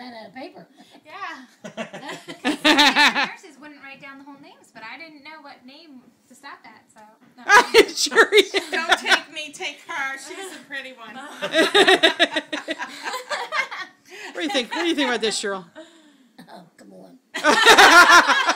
ran out of paper. Yeah. Nurses wouldn't write down the whole names, but I didn't know what name to stop at, so. No. Sherry. Don't take me, take her. She's a pretty one. What do you think? What do you think about this, Cheryl? Oh, come on.